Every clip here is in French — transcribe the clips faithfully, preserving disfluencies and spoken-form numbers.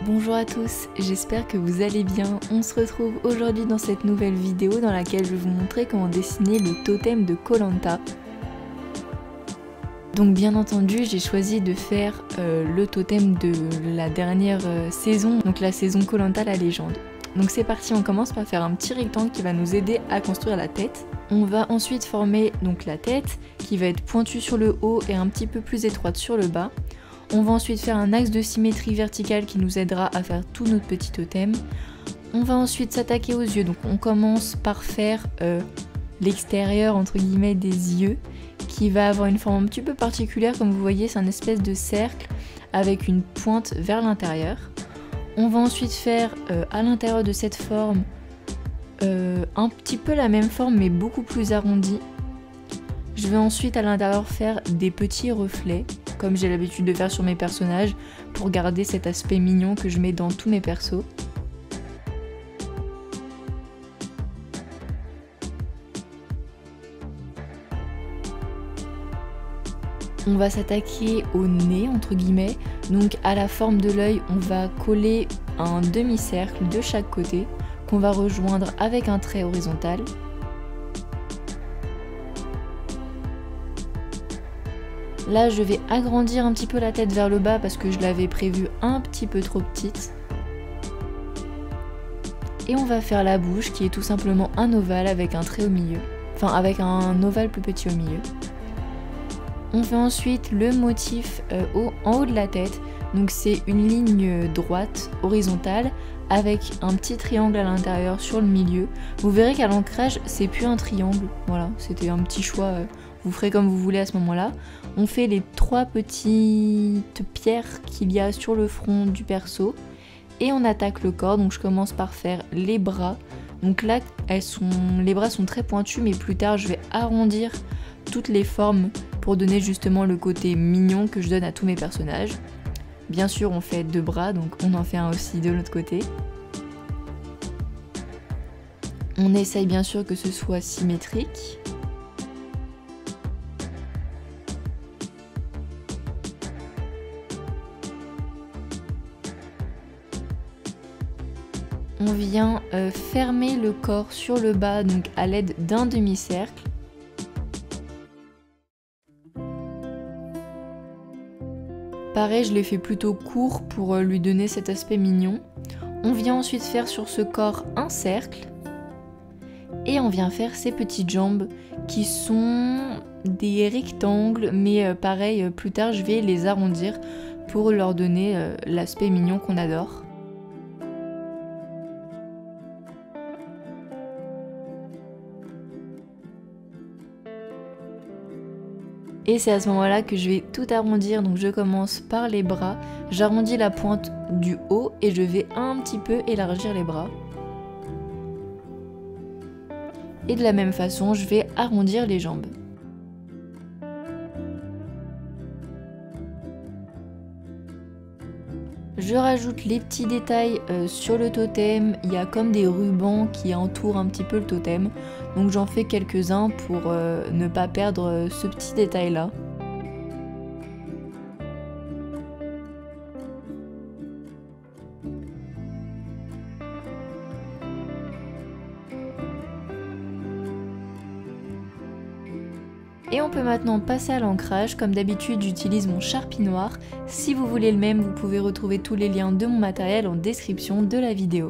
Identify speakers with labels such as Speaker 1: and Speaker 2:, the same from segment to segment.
Speaker 1: Bonjour à tous, j'espère que vous allez bien. On se retrouve aujourd'hui dans cette nouvelle vidéo dans laquelle je vais vous montrer comment dessiner le totem de Koh Lanta. Donc bien entendu, j'ai choisi de faire euh, le totem de la dernière euh, saison, donc la saison Koh Lanta la légende. Donc c'est parti, on commence par faire un petit rectangle qui va nous aider à construire la tête. On va ensuite former donc la tête qui va être pointue sur le haut et un petit peu plus étroite sur le bas. On va ensuite faire un axe de symétrie verticale qui nous aidera à faire tout notre petit totem. On va ensuite s'attaquer aux yeux, donc on commence par faire euh, l'extérieur entre guillemets des yeux qui va avoir une forme un petit peu particulière, comme vous voyez c'est un espèce de cercle avec une pointe vers l'intérieur. On va ensuite faire euh, à l'intérieur de cette forme euh, un petit peu la même forme mais beaucoup plus arrondie. Je vais ensuite à l'intérieur faire des petits reflets, comme j'ai l'habitude de faire sur mes personnages, pour garder cet aspect mignon que je mets dans tous mes persos. On va s'attaquer au nez, entre guillemets, donc à la forme de l'œil, on va coller un demi-cercle de chaque côté, qu'on va rejoindre avec un trait horizontal. Là, je vais agrandir un petit peu la tête vers le bas parce que je l'avais prévue un petit peu trop petite. Et on va faire la bouche qui est tout simplement un ovale avec un trait au milieu. Enfin, avec un ovale plus petit au milieu. On fait ensuite le motif euh, au, en haut de la tête. Donc c'est une ligne droite, horizontale, avec un petit triangle à l'intérieur sur le milieu. Vous verrez qu'à l'ancrage, c'est plus un triangle. Voilà, c'était un petit choix. Euh, vous ferez comme vous voulez à ce moment-là. On fait les trois petites pierres qu'il y a sur le front du perso. Et on attaque le corps. Donc je commence par faire les bras. Donc là, elles sont, les bras sont très pointus, mais plus tard, je vais arrondir toutes les formes pour donner justement le côté mignon que je donne à tous mes personnages. Bien sûr, on fait deux bras, donc on en fait un aussi de l'autre côté. On essaye bien sûr que ce soit symétrique. On vient euh, fermer le corps sur le bas, donc à l'aide d'un demi-cercle. Pareil, je l'ai fait plutôt court pour lui donner cet aspect mignon. On vient ensuite faire sur ce corps un cercle. Et on vient faire ses petites jambes qui sont des rectangles, mais pareil, plus tard je vais les arrondir pour leur donner l'aspect mignon qu'on adore. Et c'est à ce moment-là que je vais tout arrondir, donc je commence par les bras, j'arrondis la pointe du haut et je vais un petit peu élargir les bras. Et de la même façon, je vais arrondir les jambes. Je rajoute les petits détails euh, sur le totem, il y a comme des rubans qui entourent un petit peu le totem, donc j'en fais quelques-uns pour euh, ne pas perdre euh, ce petit détail là. Et on peut maintenant passer à l'ancrage. Comme d'habitude, j'utilise mon Sharpie noir. Si vous voulez le même, vous pouvez retrouver tous les liens de mon matériel en description de la vidéo.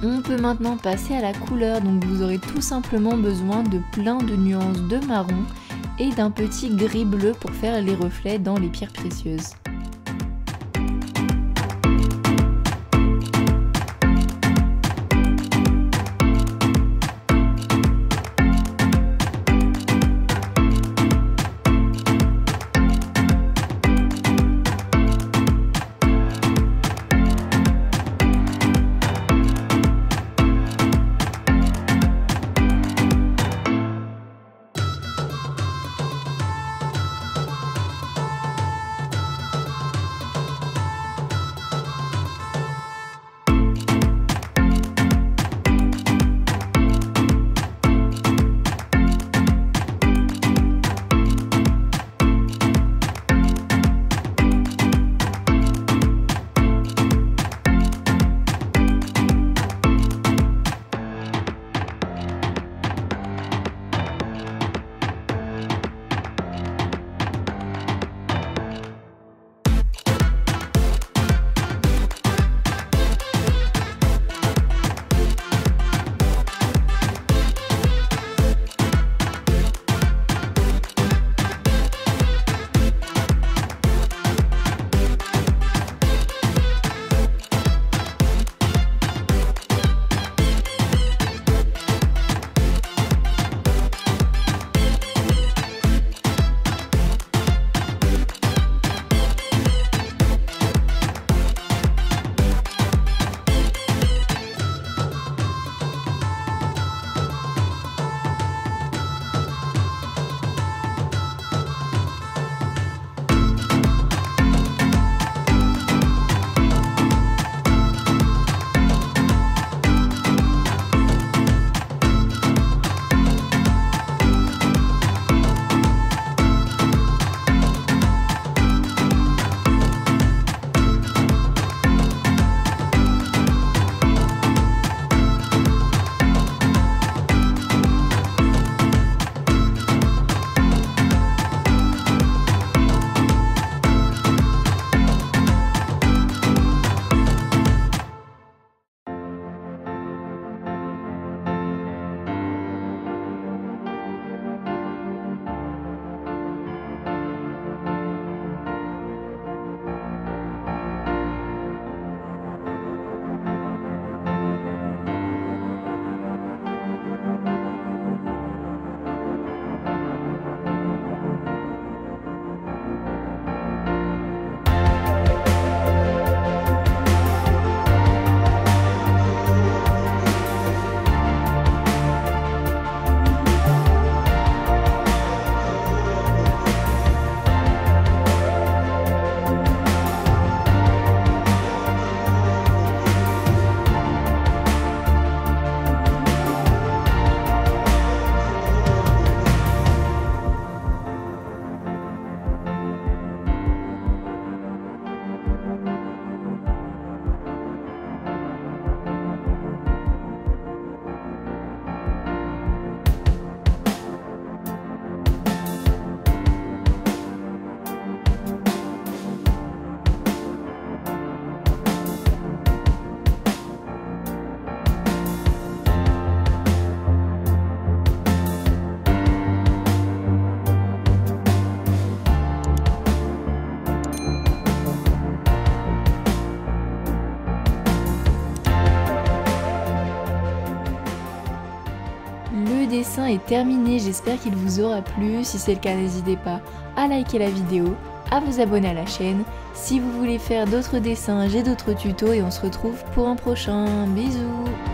Speaker 1: On peut maintenant passer à la couleur, donc vous aurez tout simplement besoin de plein de nuances de marron et d'un petit gris bleu pour faire les reflets dans les pierres précieuses. Le dessin est terminé, j'espère qu'il vous aura plu. Si c'est le cas, n'hésitez pas à liker la vidéo, à vous abonner à la chaîne. Si vous voulez faire d'autres dessins, j'ai d'autres tutos et on se retrouve pour un prochain. Bisous!